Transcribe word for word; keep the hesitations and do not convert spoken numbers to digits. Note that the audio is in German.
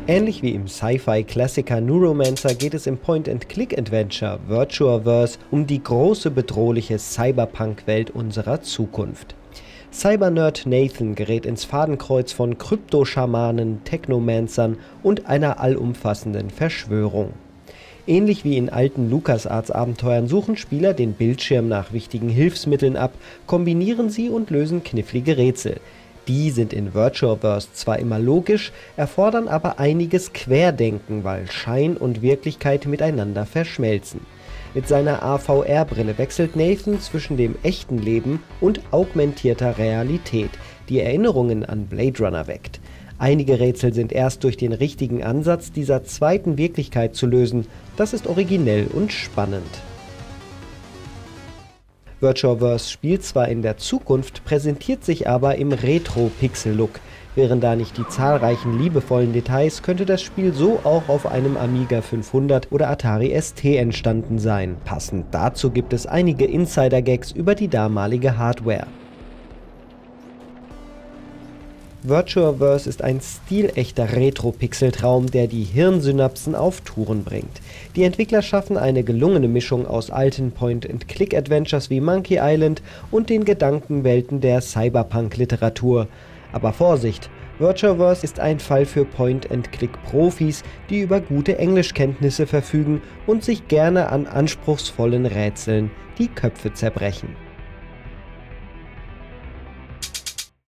Ähnlich wie im Sci-Fi-Klassiker Neuromancer geht es im Point-and-Click-Adventure Virtuaverse um die große bedrohliche Cyberpunk-Welt unserer Zukunft. Cybernerd Nathan gerät ins Fadenkreuz von Kryptoschamanen, Technomancern und einer allumfassenden Verschwörung. Ähnlich wie in alten LucasArts-Abenteuern suchen Spieler den Bildschirm nach wichtigen Hilfsmitteln ab, kombinieren sie und lösen knifflige Rätsel. Die sind in Virtuaverse zwar immer logisch, erfordern aber einiges Querdenken, weil Schein und Wirklichkeit miteinander verschmelzen. Mit seiner A V R-Brille wechselt Nathan zwischen dem echten Leben und augmentierter Realität, die Erinnerungen an Blade Runner weckt. Einige Rätsel sind erst durch den richtigen Ansatz dieser zweiten Wirklichkeit zu lösen. Das ist originell und spannend. Virtuaverse spielt zwar in der Zukunft, präsentiert sich aber im Retro-Pixel-Look. Wären da nicht die zahlreichen liebevollen Details, könnte das Spiel so auch auf einem Amiga fünfhundert oder Atari S T entstanden sein. Passend dazu gibt es einige Insider-Gags über die damalige Hardware. Virtuaverse ist ein stilechter Retro-Pixel-Traum, der die Hirnsynapsen auf Touren bringt. Die Entwickler schaffen eine gelungene Mischung aus alten Point-and-Click-Adventures wie Monkey Island und den Gedankenwelten der Cyberpunk-Literatur. Aber Vorsicht! Virtuaverse ist ein Fall für Point-and-Click-Profis, die über gute Englischkenntnisse verfügen und sich gerne an anspruchsvollen Rätseln die Köpfe zerbrechen.